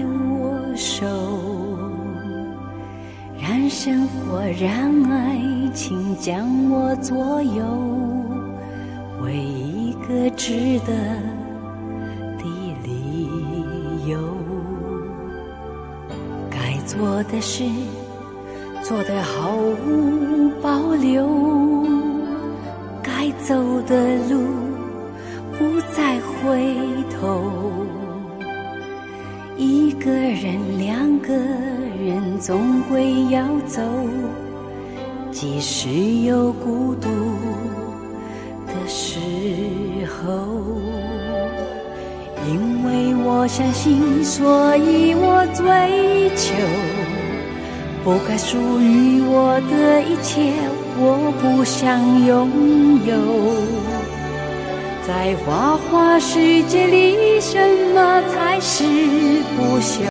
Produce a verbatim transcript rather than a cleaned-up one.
我手，让生活，让爱情将我左右，为一个值得的理由。该做的事做得毫无保留，该走的路不再回头。一个人两个人总会要走，即使有孤独的时候。因为我相信，所以我追求不该属于我的一切，我不想拥有。在花花世界里，什么才是不朽？